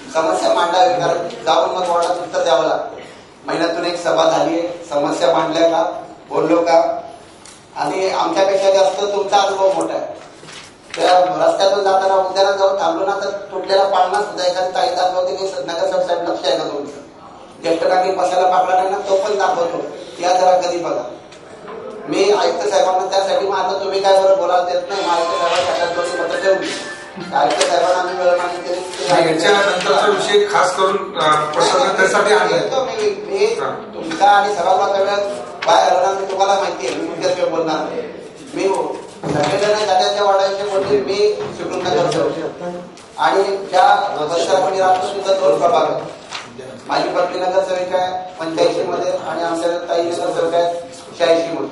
समस्या मांडावी, कारण जाऊन मग वॉर्डात उत्तर द्यावं लागतं. महिन्यातून एक सभा झाली, समस्या मांडल्या का, बोललो का, आणि आमच्यापेक्षा जास्त तुमचा अनुभव मोठा आहे. त्या रस्त्यातून जाताना उद्यानात जाऊन थांबलो ना तर तुटलेला पाळणा सुद्धा एखादी ताई दाखवते की नगरसेवक साहेब लक्ष आहे का तुमचं, ज्येष्ठ नागरिक बसायला पाकला नाही ना तो पण दाखवतो, या जरा कधी बघा. मी आयुक्त साहेबांना त्यासाठी मारलं, तुम्ही काय बरं बोलायला देत नाही, आयुक्त साहेबांच्या हातात दोन्ही पत्र ठेवली. आयुक्त साहेबांना आम्ही वेळ मागणी केली. याच्यानंतरचा विषय खास करून त्यासाठी मी तुमचा आणि सभागृहाचा वेळ बाहेर होणार, मी तुम्हाला माहिती आहे, मी तुमच्याच वेळ बोलणार. मी सगळेजण जाण्याच्या वाढायचे बोलले, मी शिकून नगरसेवक आणि ज्या परिसरामध्ये राहतो तिथं 2 प्रभाग आहेत. माझी पत्नी नगरसेविका आहे 85 मध्ये आणि आमच्या ताई नगरसेवक आहे 86 मध्ये.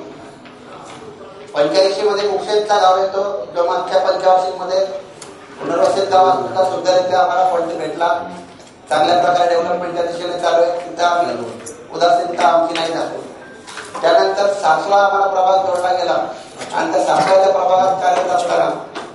85 मध्ये मुक्षेतचा गाव येतो, जो मागच्या पंचवार्षिक मध्ये पुनर्वसित गावात सुद्धा तिथे आम्हाला फंड भेटला. चांगल्या प्रकारे डेव्हलपमेंटच्या दिशेने चालू आहे, तिथं आम्ही उदासीनता आमची नाही दाखवली. त्यानंतर सासवा आम्हाला प्रभाग जोडला गेला आणि त्या सासवाच्या प्रभागात कार्यरत असताना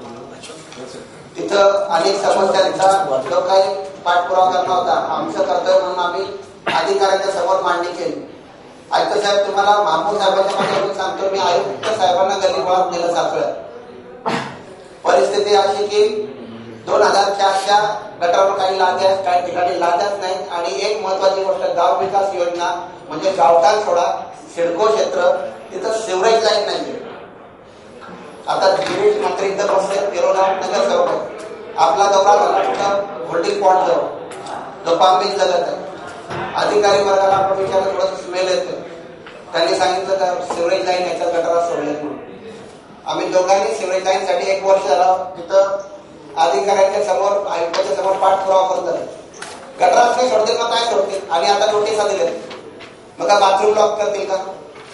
तिथं अनेक समस्यांचा जो काही पाठपुरावा करणार होता, आमचं कर्तव्य म्हणून आम्ही अधिकाऱ्यांच्या समोर मांडणी केली. आयुक्त साहेब, तुम्हाला महापौर साहेबांच्या माध्यमातून सांगतो, मी आयुक्त साहेबांना गल्लीबोळात नेलं सासव्यात. परिस्थिती अशी की 2004च्या गटावर काही लाद्या आहेत, काही ठिकाणी लाद्याच नाही. आणि एक महत्वाची गोष्ट, गाव विकास योजना म्हणजे गावठाण सोडा, सिडको क्षेत्र, तिथं सिवरेज लाईन नाही. आता गिरीश मंत्री इथं बसले, तेरोला नगरसेवक आहे. आपला दौरा झाला कुठं, होल्डिंग पॉइंट जवळ, जो पामबीच जगत आहे. अधिकारी वर्गाला आपण विचारलं, थोडं स्मेल येतं. त्यांनी सांगितलं का सिवरेज लाईन याच्या गटारात सोडले म्हणून. आम्ही दोघांनी सिवरेज लाईन साठी 1 वर्ष झालं तिथं अधिकाऱ्यांच्या समोर, आयुक्ताच्या समोर पाठपुरावा करत झाले. गटारात नाही सोडतील मग काय सोडतील, आणि आता नोटीसा दिल्या, मग का बाथरूम लॉक करतील का?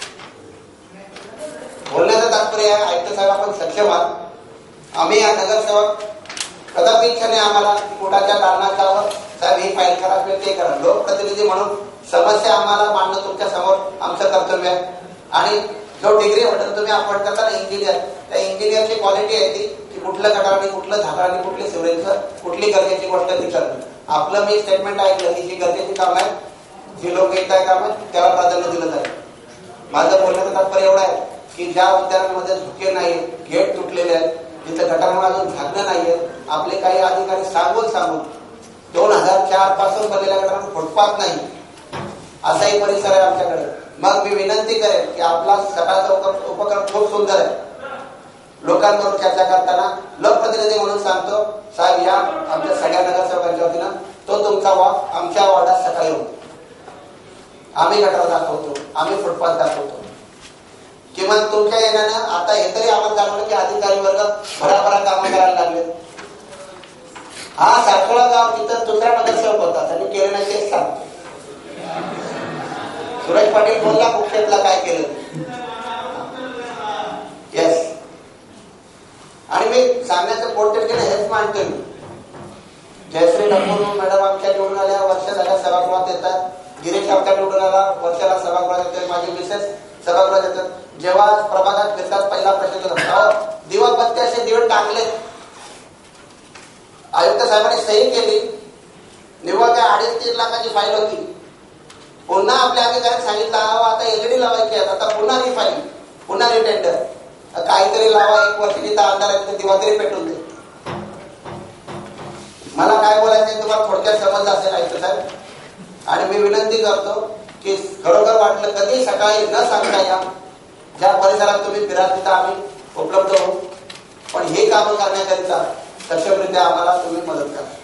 बोलण्याचं तात्पर्य आहे, आयुक्त साहेब आपण सक्षम आहात. आम्ही या नगरसेवक कदापि इच्छा नाही आम्हाला कोर्टाच्या कारणावर साहेब ही फाईल करा किंवा ते करा. लोकप्रतिनिधी म्हणून समस्या आम्हाला मांडणं तुमच्या समोर आमचं कर्तव्य आहे. आणि जो डिग्री होल्डर तुम्ही अपॉइंट करता ना इंजिनियर, त्या इंजिनियरची क्वालिटी आहे ती की कुठलं गटाराने, कुठलं झाकडाने, कुठली सिवरेजचं, कुठली गरजेची गोष्ट ती करणं. आपलं मी स्टेटमेंट ऐकलं की जी गरजेची काम आहे, जी लोक एकताय काम आहे, त्याला प्राधान्य दिलं जाईल. माझं बोलण्याचं तात्पर्य एवढं आहे की ज्या उद्यानांमध्ये झुके नाही, गेट तुटलेले आहेत, जिथे गटारांना अजून झाकणं नाहीये, आपले काही अधिकारी सांगून 2004 पासून बनलेल्या गटारांना फुटपाथ नाही, असाही परिसर आहे आमच्याकडे. मग मी विनंती करेन की आपला सकाळचा उपक्रम खूप सुंदर आहे. लोकांबरोबर चर्चा करताना लोकप्रतिनिधी म्हणून सांगतो, साहेब या आमच्या सगळ्या नगरसेवकांच्या वतीनं तो तुमचा वॉक आमच्या वॉर्डात सकाळी होतो. आम्ही गटार दाखवतो, आम्ही फुटपाथ दाखवतो. किमान तुमच्या येण्यानं आता हे तरी आपण जाणवलं की अधिकारी वर्ग भराभरा कामं करायला लागले. हा साखोळा गाव तिथं दुसरा नगरसेवक होता, त्यांनी केलं नाही तेच सांगतो. सुरेश पाटील बोलला कुक्षेतला काय केलं. येस, आणि मी सांगण्याचं पोट केलं हेच मानतो मी. जयश्री ठाकूर मॅडम आमच्या निवडून आल्या, वर्ष झाल्या सभागृहात येतात. गिरीश आमच्या निवडून आला, वर्षाला सभागृहात येते. माझी मिसेस सभागृहात येतात. जेव्हा प्रभागात फिरतात पहिला प्रश्न, दिवाबत्ती असे दिवे टाकले. आयुक्त साहेबांनी सही केली, निव्वळ काय 2.5-3 लाखाची फाईल होती. पुन्हा आपल्या अधिकाऱ्यांनी सांगितलं आता एलईडी लावायची आहे, आता पुन्हा रिफाईल, पुन्हा रिटेंडर, काहीतरी लावा, 1 वर्ष तिथं अंधार आहे, दिवा तरी पेटून दे. मला काय बोलायचं तुम्हाला थोडक्यात समजलं असेल आयुक्त साहेब. आणि मी विनंती करतो की खरोखर वाटलं कधी सकाळी न सांगता या, ज्या परिसरात तुम्ही फिराल तिथं आम्ही उपलब्ध होऊ, पण हे कामं करण्याकरिता सक्षमरित्या आम्हाला तुम्ही मदत करा.